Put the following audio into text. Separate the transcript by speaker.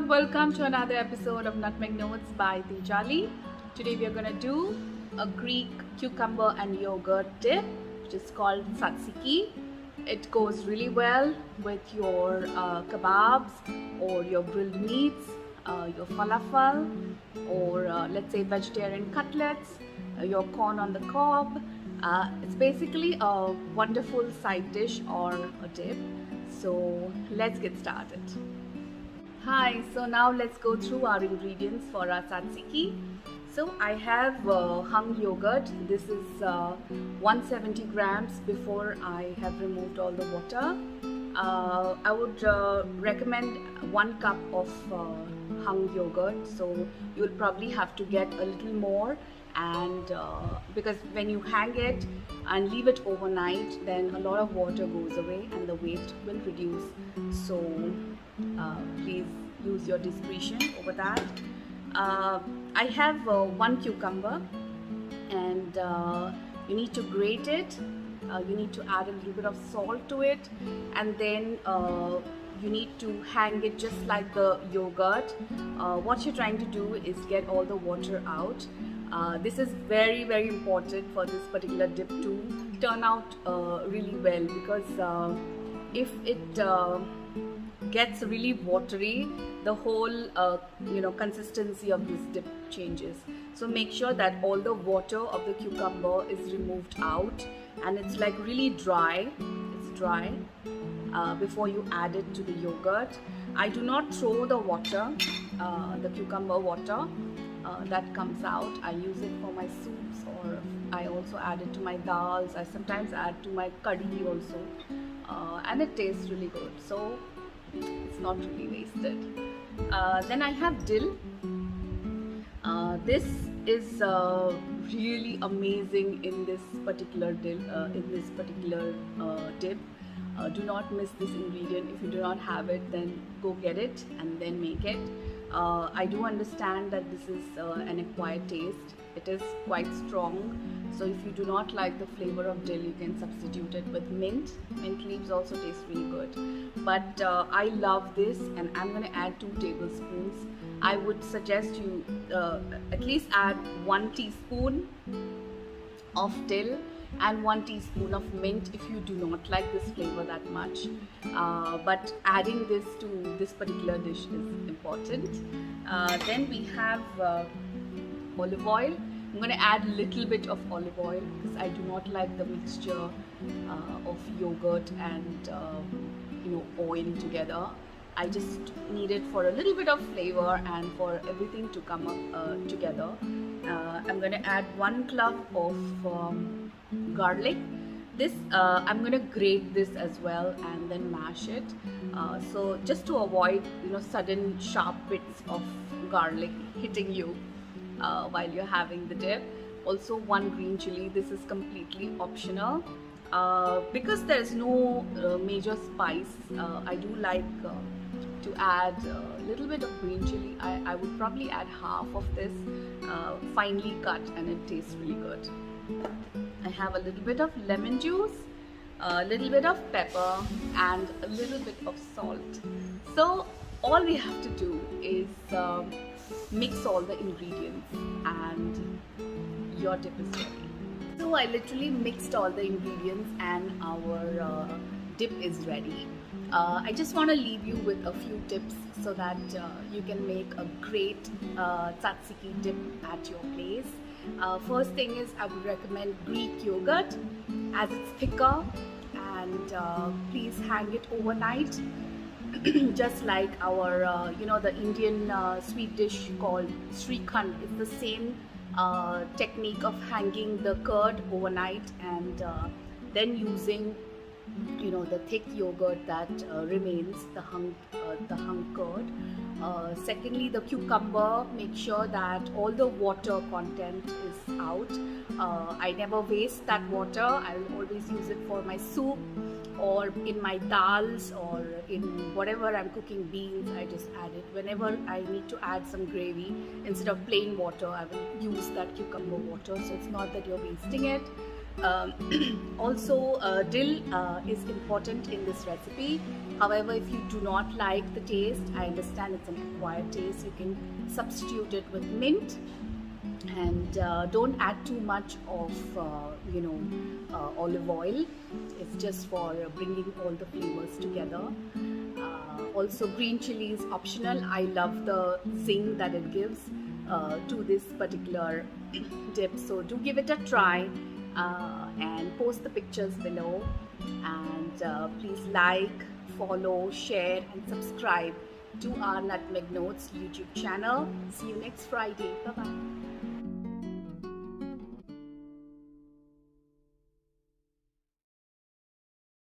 Speaker 1: welcome to another episode of Nutmeg Notes by Tejali. Today we are going to do a Greek cucumber and yogurt dip, which is called tzatziki. It goes really well with your kebabs or your grilled meats, your falafel, or let's say vegetarian cutlets, your corn on the cob. It's basically a wonderful side dish or a dip. So let's get started. Hi, so now let's go through our ingredients for our tzatziki. So I have hung yogurt. This is 170 grams before I have removed all the water. I would recommend 1 cup of hung yogurt. So you will probably have to get a little more, and because when you hang it and leave it overnight, then a lot of water goes away and the weight will reduce. So please use your discretion over that. I have 1 cucumber, and you need to grate it. You need to add a little bit of salt to it, and then you need to hang it just like the yogurt. What you're trying to do is get all the water out. This is very important for this particular dip to turn out really well, because if it gets really watery, the whole consistency of this dip changes. So make sure that all the water of the cucumber is removed out and it's like really dry. It's dry before you add it to the yogurt. I do not throw the water, the cucumber water that comes out. I use it for my soups, or I also add it to my dals. I sometimes add to my curry also, and it tastes really good. So it's not really wasted. Then I have dill. This is really amazing in this particular dill, dip. Do not miss this ingredient. If you do not have it, then go get it and then make it. I do understand that this is an acquired taste. It is quite strong, so if you do not like the flavor of dill, you can substitute it with mint. Mint leaves also taste really good, but I love this, and I'm going to add 2 tablespoons. I would suggest you at least add 1 teaspoon of dill and 1 teaspoon of mint if you do not like this flavor that much, but adding this to this particular dish is important. Then we have olive oil. I'm going to add a little bit of olive oil because I do not like the mixture of yogurt and oil together. I just need it for a little bit of flavor and for everything to come up together. I'm going to add 1 clove of garlic. This I'm going to grate this as well and then mash it. So just to avoid sudden sharp bits of garlic hitting you while you're having the dip. Also 1 green chili. This is completely optional because there's no major spice. I do like to add a little bit of green chili. I would probably add half of this finely cut, and it tastes really good. I have a little bit of lemon juice, a little bit of pepper, and a little bit of salt. So all we have to do is mix all the ingredients and your dip is ready. So I literally mixed all the ingredients and our dip is ready. I just want to leave you with a few tips so that you can make a great tzatziki dip at your place. First thing is, I would recommend Greek yogurt as it's thicker, and please hang it overnight. Just like our the Indian sweet dish called Srikhand. It's the same technique of hanging the curd overnight and then using the thick yogurt that remains, the hung curd. Secondly, the cucumber, make sure that all the water content is out. I never waste that water. I'll always use it for my soup, or in my dals, or in whatever I'm cooking, beans, I just add it. Whenever I need to add some gravy, instead of plain water, I will use that cucumber water, so it's not that you're wasting it. Also, dill is important in this recipe. However, if you do not like the taste, I understand it's an acquired taste, you can substitute it with mint. And don't add too much of olive oil. It's just for bringing all the flavors together. Also, green chili is optional. I love the zing that it gives to this particular dip, so do give it a try, and post the pictures below, and please like, follow, share and subscribe to our Nutmeg Notes YouTube channel. See you next Friday. Bye bye.